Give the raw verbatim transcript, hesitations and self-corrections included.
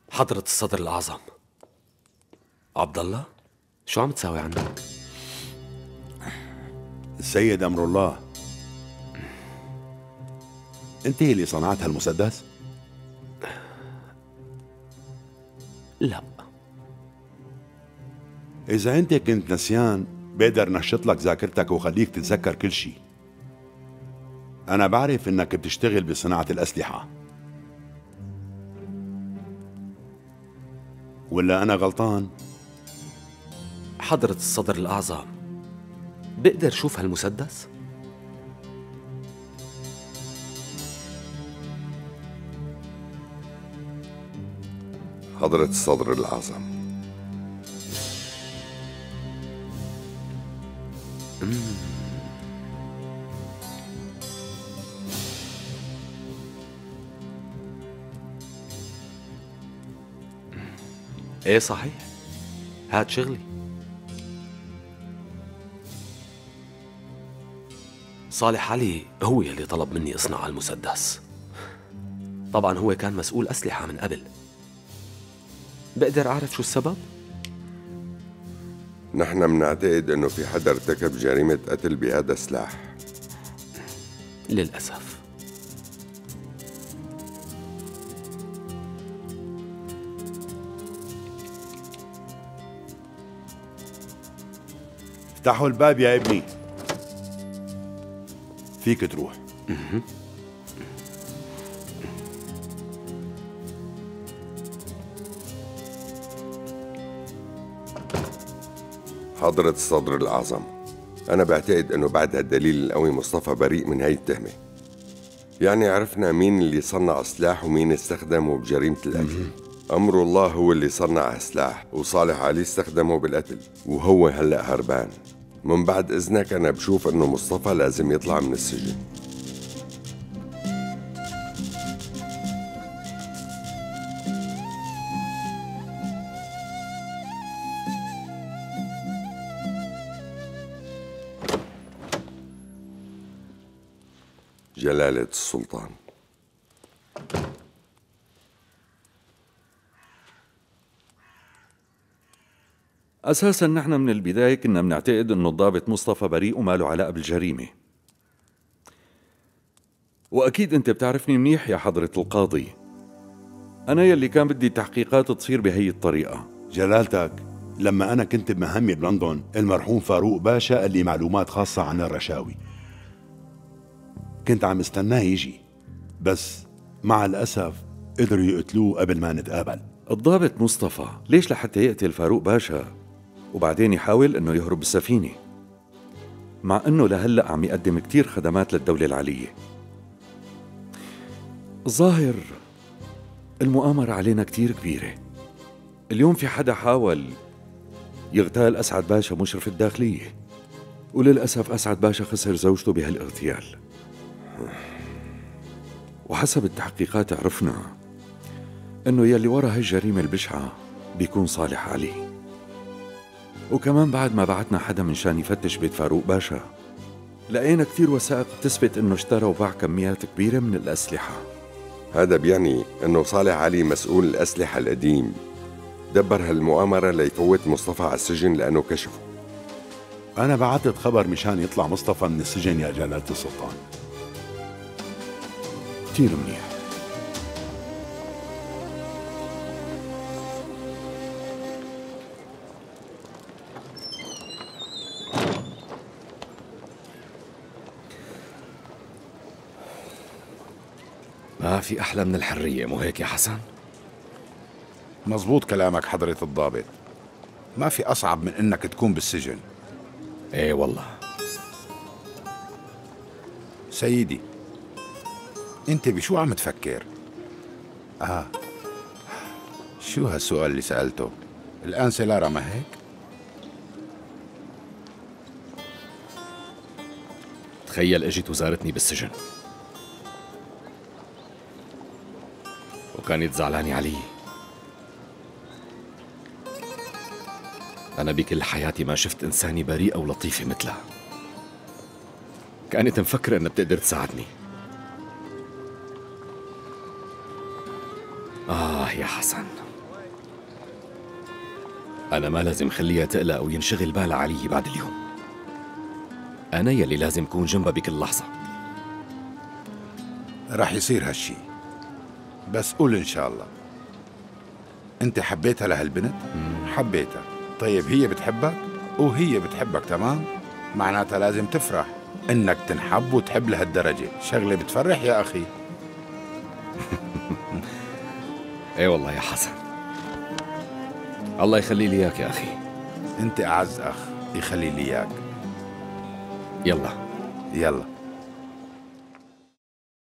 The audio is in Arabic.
حضرة الصدر الأعظم عبد الله، شو عم تساوي عندك؟ السيد أمر الله، أنت اللي صنعت هالمسدس؟ لا. إذا أنت كنت نسيان بقدر نشط لك ذاكرتك وخليك تتذكر كل شيء. أنا بعرف إنك بتشتغل بصناعة الأسلحة، ولا أنا غلطان؟ حضرة الصدر الأعظم، بقدر شوف هالمسدس؟ حضرة الصدر الأعظم، ايه صحيح، هاد شغلي. صالح علي هو يلي طلب مني اصنع المسدس. طبعا هو كان مسؤول أسلحة من قبل. بقدر أعرف شو السبب؟ نحن منعتقد انه في حدا ارتكب جريمة قتل بهذا السلاح. للأسف. افتحوا الباب يا ابني، فيك تروح. حضرة الصدر الأعظم، أنا بعتقد أنه بعد هالدليل القوي مصطفى بريء من هاي التهمة. يعني عرفنا مين اللي صنع سلاح ومين استخدمه بجريمة القتل. أمر الله هو اللي صنع السلاح، وصالح علي استخدمه بالقتل، وهو هلأ هربان. من بعد إذنك أنا بشوف أنه مصطفى لازم يطلع من السجن. جلالة السلطان. أساساً نحن من البداية كنا بنعتقد إنه الضابط مصطفى بريء وما له علاقة بالجريمة. وأكيد أنت بتعرفني منيح يا حضرة القاضي، أنا يلي كان بدي التحقيقات تصير بهي الطريقة. جلالتك، لما أنا كنت بمهمة بلندن المرحوم فاروق باشا قال لي معلومات خاصة عن الرشاوي، كنت عم استناه يجي، بس مع الأسف قدروا يقتلوه قبل ما نتقابل. الضابط مصطفى ليش لحتى يقتل فاروق باشا وبعدين يحاول إنه يهرب بالسفينة، مع إنه لهلأ عم يقدم كتير خدمات للدولة العلية؟ الظاهر المؤامرة علينا كتير كبيرة. اليوم في حدا حاول يغتال أسعد باشا مشرف الداخلية، وللأسف أسعد باشا خسر زوجته بهالاغتيال. وحسب التحقيقات عرفنا إنه يلي ورا هالجريمة البشعة بيكون صالح علي. وكمان بعد ما بعتنا حدا من شان يفتش بيت فاروق باشا لقينا كتير وثائق بتثبت إنه اشترى وباع كميات كبيرة من الأسلحة. هذا بيعني إنه صالح علي مسؤول الأسلحة القديم دبر هالمؤامرة ليفوت مصطفى على السجن لأنه كشفه. أنا بعتت خبر مشان يطلع مصطفى من السجن يا جلالة السلطان. كتير منيح. ما في أحلى من الحرية، مو هيك يا حسن؟ مزبوط كلامك حضرة الضابط، ما في أصعب من إنك تكون بالسجن. إيه والله. سيدي، أنت بشو عم تفكر؟ آه شو هالسؤال اللي سألته؟ الآن سيلارا ما هيك؟ تخيل اجت وزارتني بالسجن وكانت زعلانة علي. أنا بكل حياتي ما شفت إنسانة بريئة ولطيفة مثلها. كانت مفكرة إنها بتقدر تساعدني. آه يا حسن، أنا ما لازم خليها تقلق أو ينشغل بالها علي بعد اليوم. أنا يلي لازم كون جنبها بكل لحظة. رح يصير هالشي، بس قول إن شاء الله. أنت حبيتها لهالبنت؟ حبيتها. طيب هي بتحبك وهي بتحبك، تمام؟ معناتها لازم تفرح إنك تنحب وتحب لهالدرجة. شغلة بتفرح يا أخي. ايه والله يا حسن، الله يخلي لي اياك يا اخي. أنت أعز أخ، يخلي لي إياك. يلا يلا.